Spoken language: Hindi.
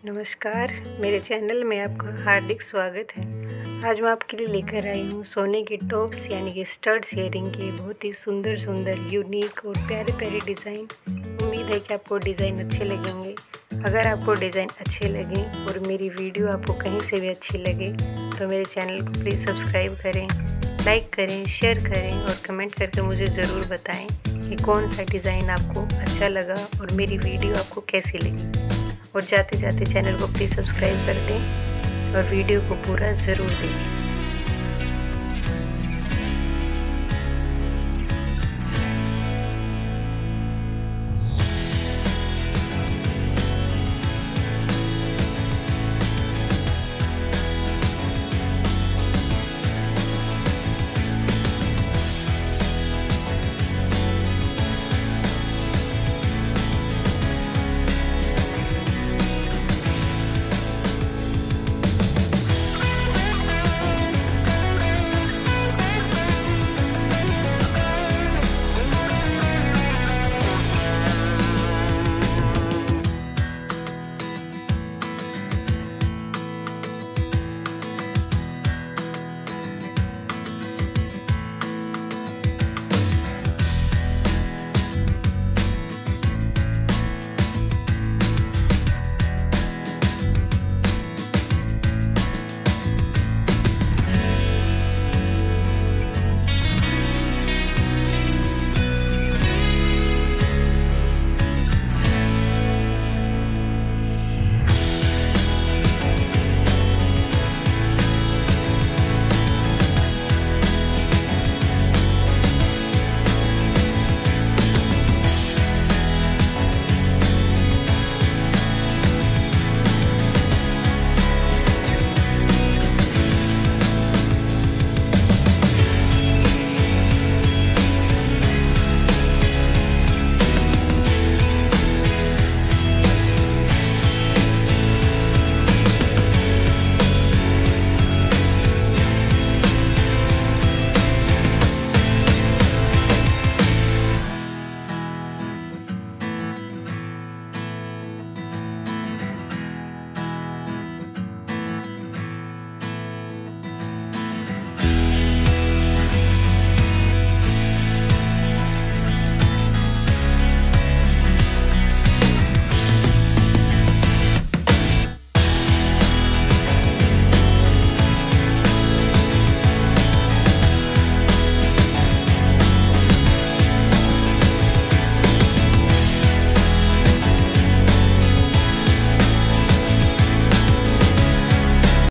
नमस्कार, मेरे चैनल में आपका हार्दिक स्वागत है। आज मैं आपके लिए लेकर आई हूँ सोने की टॉप्स यानी कि स्टड्स इयरिंग के बहुत ही सुंदर सुंदर यूनिक और प्यारे प्यारे डिज़ाइन। उम्मीद है कि आपको डिज़ाइन अच्छे लगेंगे। अगर आपको डिज़ाइन अच्छे लगें और मेरी वीडियो आपको कहीं से भी अच्छी लगे तो मेरे चैनल को प्लीज़ सब्सक्राइब करें, लाइक करें, शेयर करें और कमेंट करके मुझे ज़रूर बताएँ कि कौन सा डिज़ाइन आपको अच्छा लगा और मेरी वीडियो आपको कैसी लगी। और जाते जाते चैनल को प्लीज़ सब्सक्राइब कर दें और वीडियो को पूरा ज़रूर देखें।